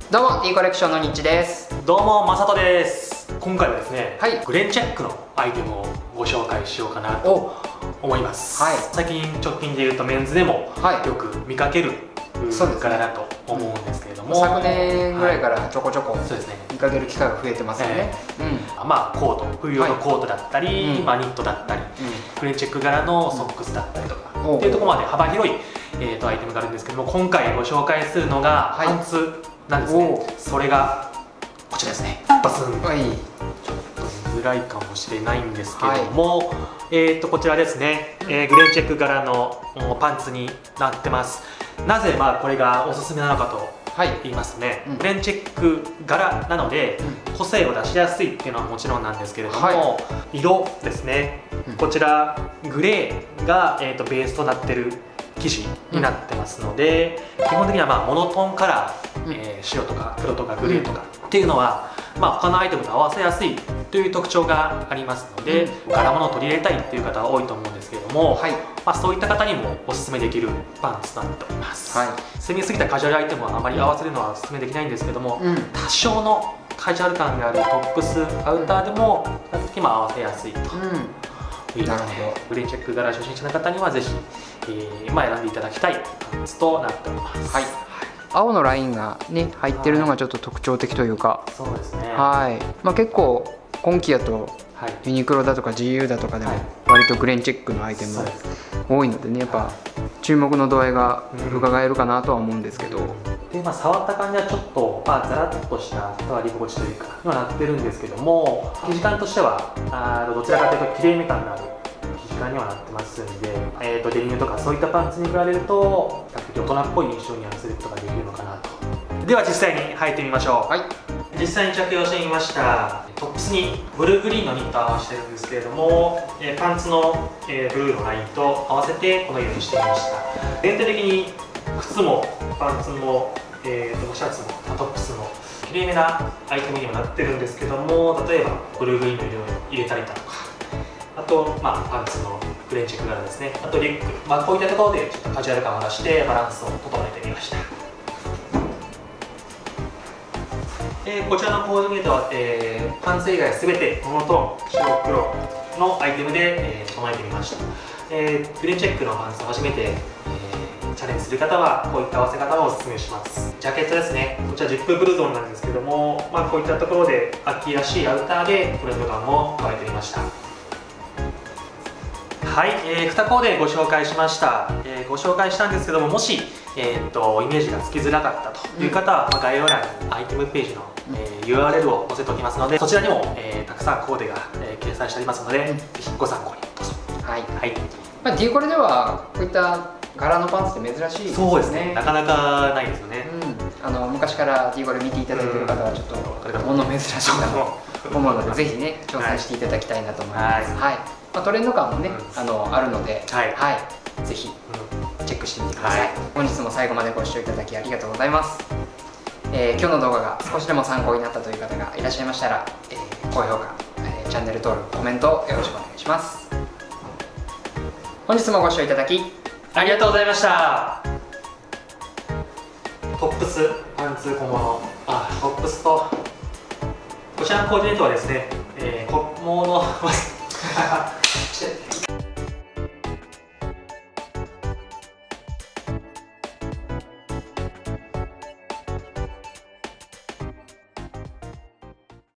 どうも T コレクションのニッチです。 どうもまさとです。今回はですね、 はい、 グレンチェックのアイテムをご紹介しようかなと思います。はい、最近直近でいうとメンズでもよく見かける柄だと思うんですけれども、 昨年ぐらいからちょこちょこ見かける機会が増えてますよね。 まあコート、冬用のコートだったり、ニットだったり、グレンチェック柄のソックスだったりとかっていうところまで幅広いアイテムがあるんですけども、今回ご紹介するのがパンツなんですね。それがこちらですね。バスン。ちょっと見づらいかもしれないんですけども、こちらですね、グレンチェック柄のパンツになってます。なぜこれがおすすめなのかと言いますとね、グレンチェック柄なので個性を出しやすいっていうのはもちろんなんですけれども、色ですね、こちらグレーがベースとなってる生地になってますので、基本的にはモノトーンカラー、白とか黒とかグレーとかっていうのは他のアイテムと合わせやすいという特徴がありますので、柄物を取り入れたいっていう方は多いと思うんですけれども、そういった方にもおすすめできるパンツとなっております。攻めすぎたカジュアルアイテムはあまり合わせるのはおすすめできないんですけども、多少のカジュアル感があるトップスアウターでも比較的合わせやすいと。グレンチェック柄初心者の方にはぜひ、選んでいただきたいパンツとなっております。 青のラインがね入ってるのがちょっと特徴的というか、 そうですね。 結構今季やとユニクロだとか GU だとかでも割とグレンチェックのアイテム多いのでね、やっぱ注目の度合いが伺えるかなとは思うんですけど、 で触った感じはちょっとザラッとした触り心地というかにはなってるんですけども、生地感としてはどちらかというときれいめ感のある生地感にはなってますんで、デニムとかそういったパンツに比べると比較的大人っぽい印象にはすることができるのかなと。では実際に履いてみましょう。実際に着用してみました。トップスにブルーグリーンのニットを合わせてるんですけれども、パンツのブルーのラインと合わせてこのようにしてみました。全体的に靴もパンツも、シャツもトップスもきれいめなアイテムにもなってるんですけども、例えばブルーグリーンの色を入れたりだとか、あと、パンツのグレンチェック柄ですね、あとリュック、こういったところでちょっとカジュアル感を出してバランスを整えてみました。こちらのコーディネートは、パンツ以外すべてモノトーン白黒のアイテムで、整えてみました。グレンチェックのパンツを初めて、チャレンジする方はこういった合わせ方をおすすめします。ジャケットですね、こちらジップブルゾンなんですけども、こういったところで秋らしいアウターでトレンド感も加えてみました。2コーデご紹介しました。ご紹介したんですけども、もし、イメージがつきづらかったという方は、概要欄にアイテムページの、URL を載せておきますので、そちらにも、たくさんコーデが、掲載してありますので、ぜひご参考にどうぞ。 T コレではこういった柄のパンツって珍しいですね。 そうですね、なかなかないですよね。 昔から T コレ見ていただいている方はちょっと物珍しいなと思うので、ぜひね挑戦していただきたいなと思います。トレンド感もねあるので、ぜひチェックしてみてください。本日も最後までご視聴いただきありがとうございます。今日の動画が少しでも参考になったという方がいらっしゃいましたら、高評価、チャンネル登録、コメントよろしくお願いします。本日もご視聴いただきありがとうございました。トップス、パンツ、小物、トップスとこちらのコーディネートはですね、小物